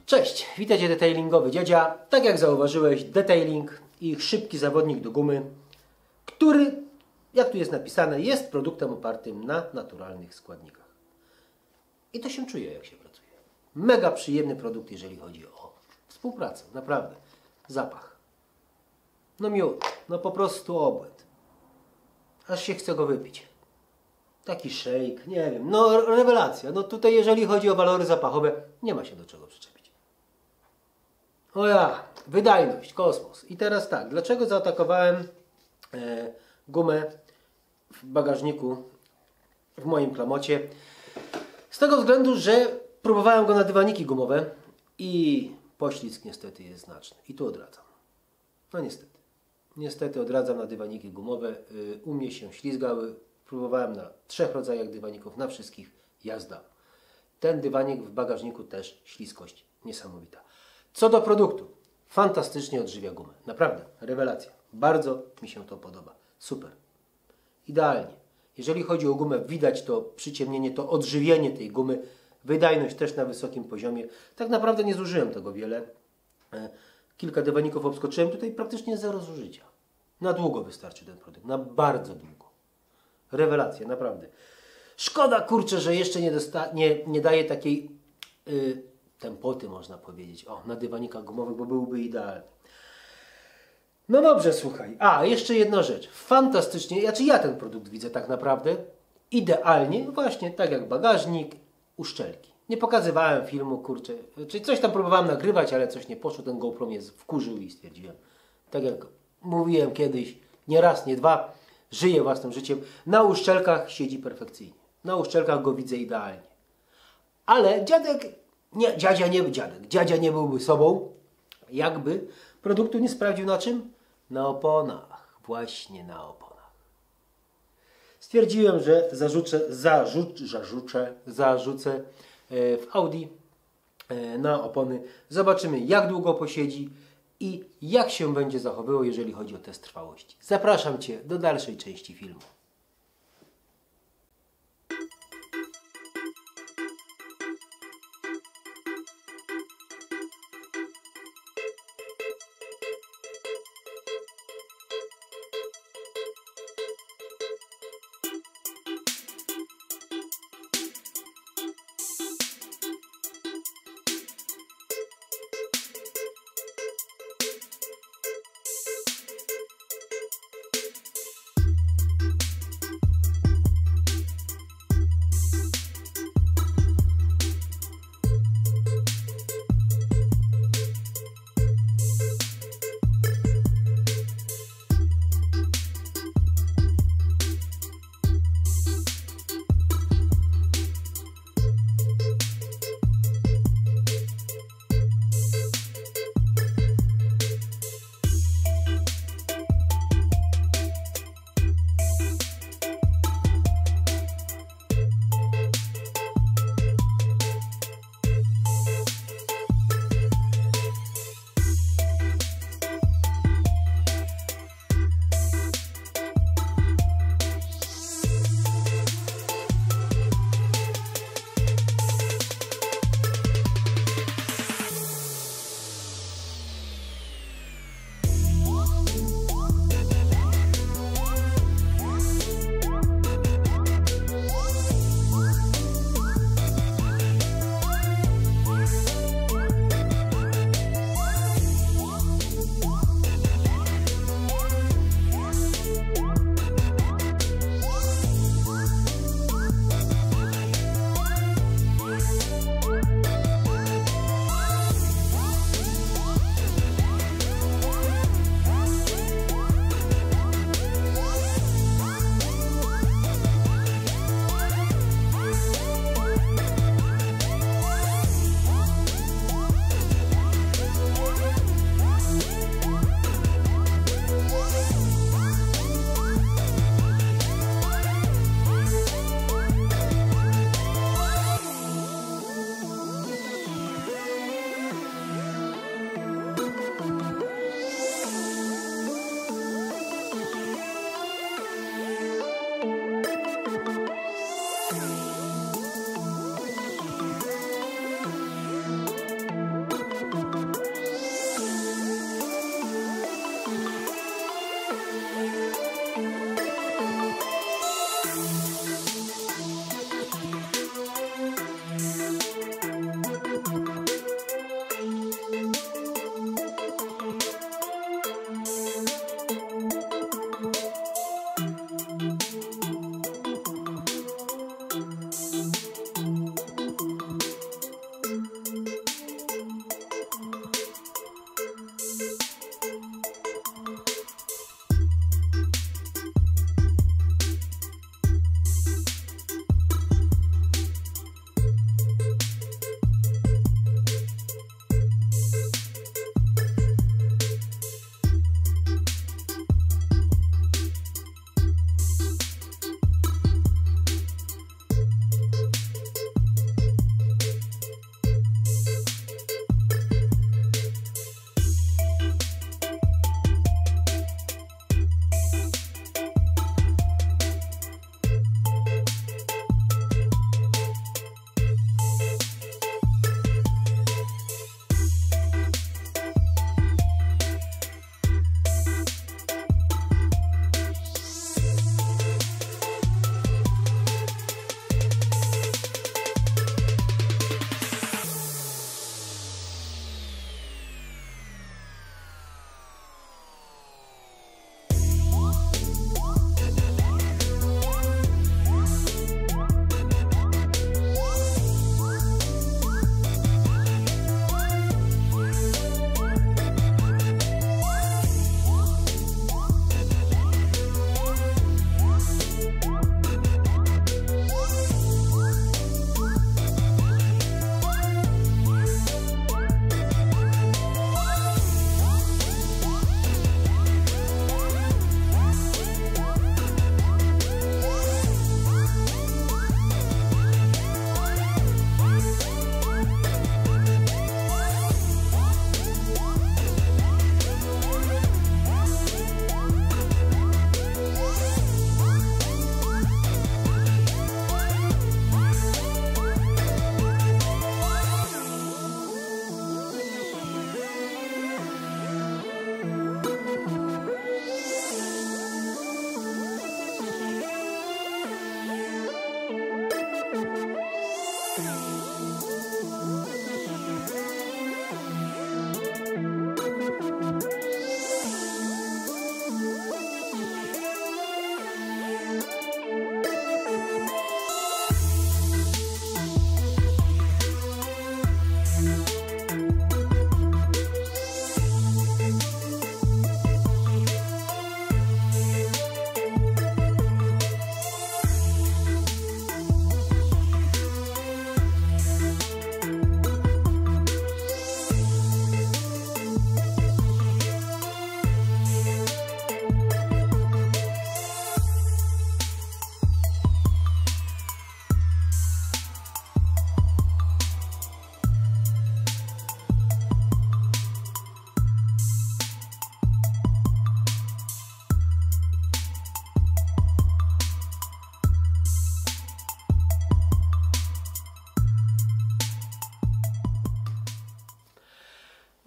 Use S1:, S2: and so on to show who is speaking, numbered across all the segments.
S1: Cześć, witajcie detailingowy dziadzia. Tak jak zauważyłeś, detailing i szybki zawodnik do gumy, który, jak tu jest napisane, jest produktem opartym na naturalnych składnikach. I to się czuje, jak się pracuje. Mega przyjemny produkt, jeżeli chodzi o współpracę. Naprawdę. Zapach. No miód. No po prostu obłęd. Aż się chce go wypić. Taki shake, nie wiem. No rewelacja. No tutaj, jeżeli chodzi o walory zapachowe, nie ma się do czego przyczepić. O ja, wydajność, kosmos. I teraz tak, dlaczego zaatakowałem gumę w bagażniku w moim klamocie? Z tego względu, że próbowałem go na dywaniki gumowe i poślizg niestety jest znaczny. I tu odradzam. No niestety. Niestety odradzam na dywaniki gumowe. U mnie się ślizgały. Próbowałem na 3 rodzajach dywaników, na wszystkich jazda. Ten dywanik w bagażniku też śliskość niesamowita. Co do produktu, fantastycznie odżywia gumę. Naprawdę, rewelacja. Bardzo mi się to podoba. Super. Idealnie. Jeżeli chodzi o gumę, widać to przyciemnienie, to odżywienie tej gumy. Wydajność też na wysokim poziomie. Tak naprawdę nie zużyłem tego wiele. Kilka dywaników obskoczyłem. Tutaj praktycznie zero zużycia. Na długo wystarczy ten produkt. Na bardzo długo. Rewelacja, naprawdę. Szkoda, kurczę, że jeszcze nie daje takiej tempoty, można powiedzieć, na dywanikach gumowych, bo byłby idealny. No dobrze, słuchaj. Jeszcze jedna rzecz. Fantastycznie, ja ten produkt widzę tak naprawdę idealnie, właśnie tak jak bagażnik, uszczelki. Nie pokazywałem filmu, kurczę, czyli coś tam próbowałem nagrywać, ale coś nie poszło, ten GoPro mnie wkurzył i stwierdziłem, tak jak mówiłem kiedyś, nie raz, nie dwa, żyję własnym życiem, na uszczelkach siedzi perfekcyjnie. Na uszczelkach go widzę idealnie. Ale dziadzia nie byłby sobą, jakby produktu nie sprawdził na czym? Na oponach. Właśnie na oponach. Stwierdziłem, że zarzucę w Audi na opony. Zobaczymy, jak długo posiedzi i jak się będzie zachowywał, jeżeli chodzi o test trwałości. Zapraszam Cię do dalszej części filmu.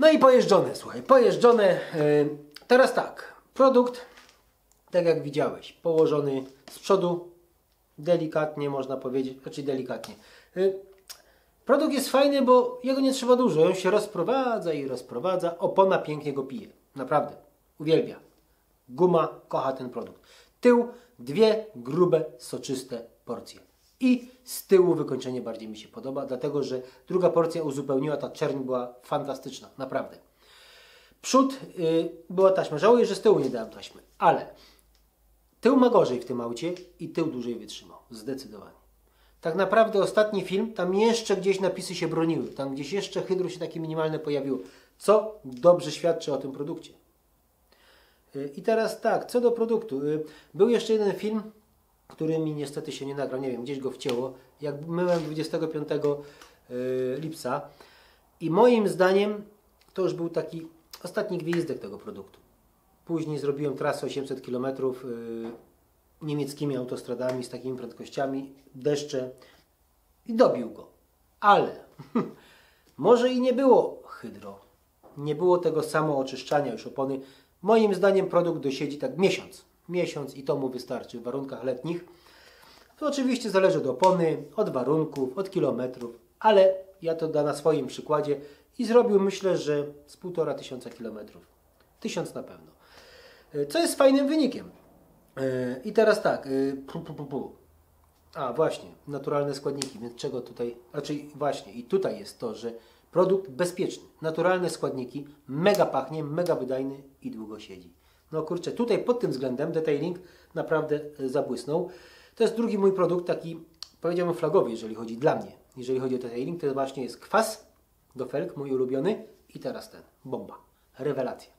S1: No i pojeżdżone, słuchaj, pojeżdżone. Teraz tak, produkt, tak jak widziałeś, położony z przodu, delikatnie można powiedzieć, znaczy delikatnie. Produkt jest fajny, bo jego nie trzeba dużo, on się rozprowadza i rozprowadza, opona pięknie go pije, naprawdę, uwielbia. Guma kocha ten produkt. Tył, dwie grube, soczyste porcje. I z tyłu wykończenie bardziej mi się podoba, dlatego że druga porcja uzupełniła, ta czerń była fantastyczna, naprawdę. Przód była taśma, żałuję, że z tyłu nie dałem taśmy, ale tył ma gorzej w tym aucie i tył dłużej wytrzymał, zdecydowanie. Tak naprawdę ostatni film, tam jeszcze gdzieś napisy się broniły, tam gdzieś jeszcze hydro się takie minimalne pojawiło, co dobrze świadczy o tym produkcie. I teraz tak, co do produktu. Był jeszcze jeden film, który mi niestety się nie nagrał, nie wiem, gdzieś go wcięło, jak myłem 25 lipca i moim zdaniem to już był taki ostatni gwizdek tego produktu. Później zrobiłem trasę 800 km niemieckimi autostradami z takimi prędkościami, deszcze i dobił go. Ale może i nie było hydro, nie było tego samo oczyszczania już opony. Moim zdaniem produkt dosiedzi tak miesiąc i to mu wystarczy w warunkach letnich. To oczywiście zależy od opony, od warunków, od kilometrów, ale ja to da na swoim przykładzie i zrobił myślę, że z 1500 kilometrów. 1000 na pewno. Co jest fajnym wynikiem. I teraz tak. A właśnie, naturalne składniki, więc czego tutaj, raczej właśnie i tutaj jest to, że produkt bezpieczny, naturalne składniki, mega pachnie, mega wydajny i długo siedzi. No kurczę, tutaj pod tym względem detailing naprawdę zabłysnął. To jest drugi mój produkt, taki powiedziałbym flagowy, jeżeli chodzi dla mnie. Jeżeli chodzi o detailing, to właśnie jest kwas do felg, mój ulubiony i teraz ten, bomba, rewelacja.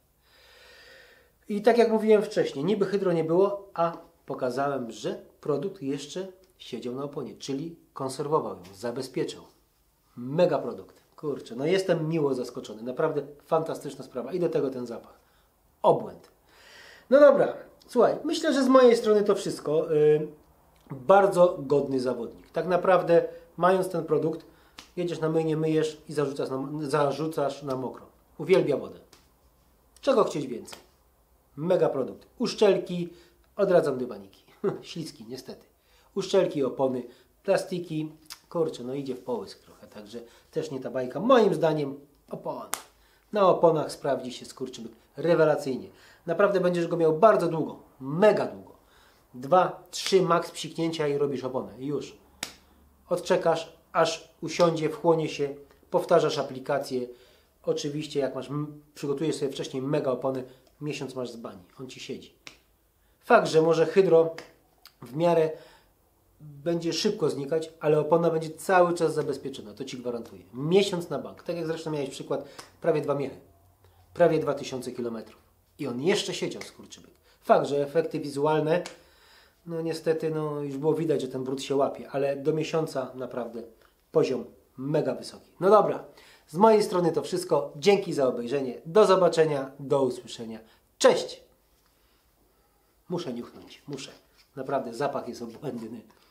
S1: I tak jak mówiłem wcześniej, niby hydro nie było, a pokazałem, że produkt jeszcze siedział na oponie, czyli konserwował ją, zabezpieczał. Mega produkt. Kurczę, no jestem miło zaskoczony. Naprawdę fantastyczna sprawa. I do tego ten zapach. Obłęd. No dobra, słuchaj, myślę, że z mojej strony to wszystko. Bardzo godny zawodnik. Tak naprawdę, mając ten produkt, jedziesz na myjnie, myjesz i zarzucasz na mokro. Uwielbia wodę. Czego chcieć więcej? Mega produkt. Uszczelki, odradzam dywaniki. Śliski, niestety. Uszczelki, opony, plastiki. Kurczę, no idzie w połysk trochę, także też nie ta bajka. Moim zdaniem opona. Na oponach sprawdzi się skurczybyk rewelacyjnie. Naprawdę będziesz go miał bardzo długo, mega długo. 2-3 max psiknięcia i robisz oponę. I już. Odczekasz, aż usiądzie, wchłonie się, powtarzasz aplikację. Oczywiście jak przygotujesz sobie wcześniej mega opony, miesiąc masz z bani. On Ci siedzi. Fakt, że może hydro w miarę będzie szybko znikać, ale opona będzie cały czas zabezpieczona, to Ci gwarantuję. Miesiąc na bank. Tak jak zresztą miałeś przykład, prawie 2 miechy. Prawie 2000 km. I on jeszcze siedział, skurczybyk. Fakt, że efekty wizualne, no niestety, no już było widać, że ten brud się łapie, ale do miesiąca naprawdę poziom mega wysoki. No dobra, z mojej strony to wszystko. Dzięki za obejrzenie. Do zobaczenia, do usłyszenia. Cześć! Muszę niuchnąć, muszę. Naprawdę zapach jest obłędny.